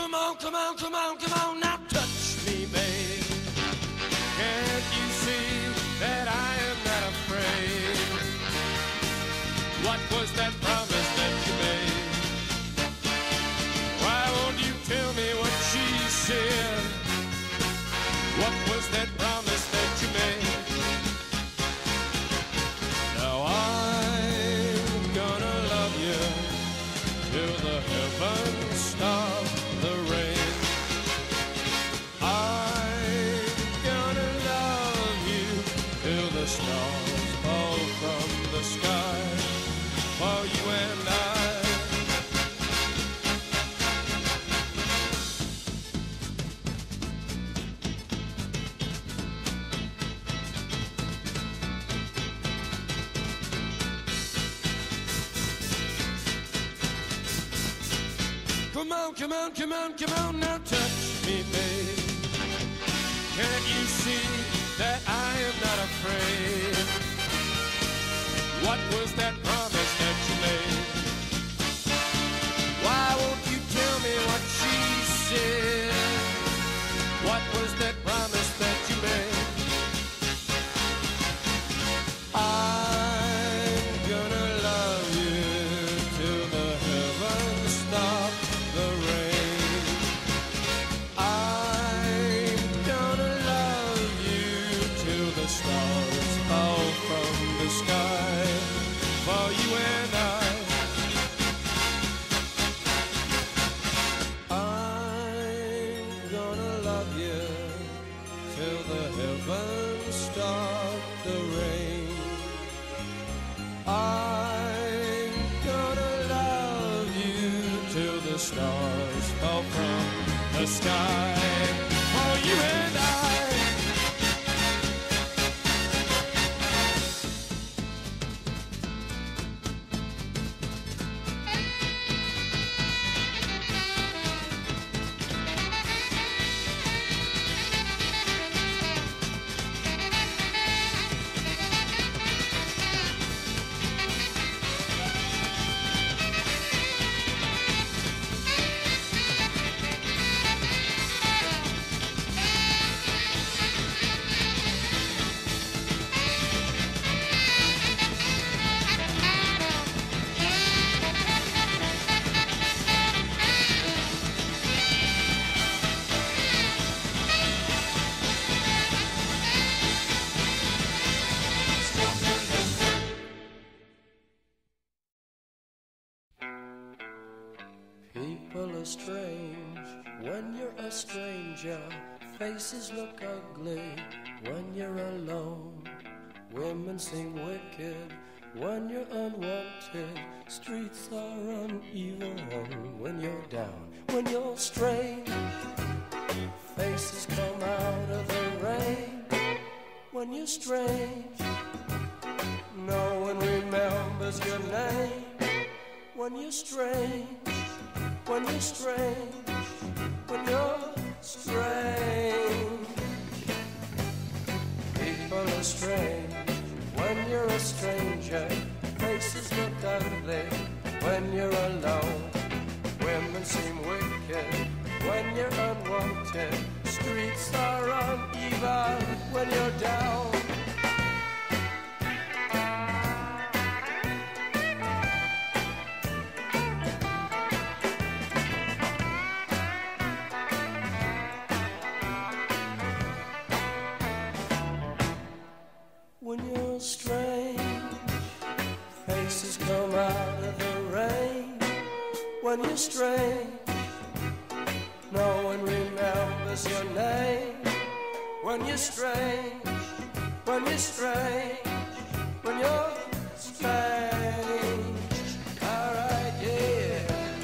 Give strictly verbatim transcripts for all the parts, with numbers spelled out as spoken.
Come on, come on, come on, come on, now touch me, babe. Can't you see that I am not afraid? What was that promise that you made? Why won't you tell me what she said? What was that promise that you made? Now I'm gonna love you till the heavens stop the rain. I'm gonna love you till the stars fall from the sky for you and I. Come on, come on, come on, come on, now touch me, babe. Can't you see that I am not afraid? What was that promise that you made? Why won't you tell me what she said? What was that promise that you made? I'm gonna love you till the heavens stop the rain. I'm gonna love you till the stars fall from the sky for you and I. I'm gonna love you till the heavens stop the rain. I'm gonna love you till the stars fall from the sky for you and I. People are strange when you're a stranger. Faces look ugly when you're alone. Women seem wicked when you're unwanted. Streets are uneven when you're down. When you're strange, faces come out of the rain. When you're strange, no one remembers your name. When you're strange, when you're strange, when you're strange. People are strange when you're a stranger. Faces look ugly when you're alone. Women seem wicked when you're unwanted. Streets are uneven when you're down. When you're strange, faces come out of the rain. When you're strange, no one remembers your name. When you're strange, when you're strange, when you're strange. Alright, yeah.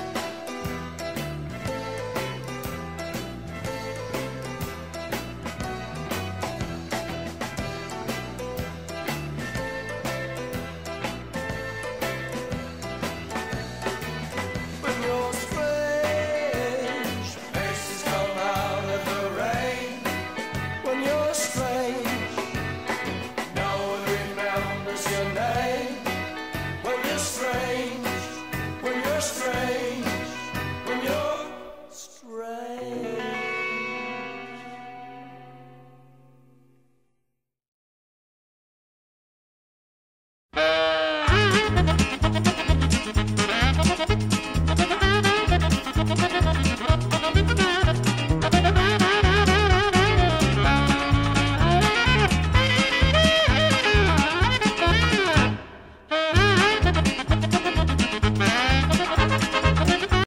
When you're strange, faces come out of the rain. When you're strange, no one remembers your name. When you're strange, when you're strange.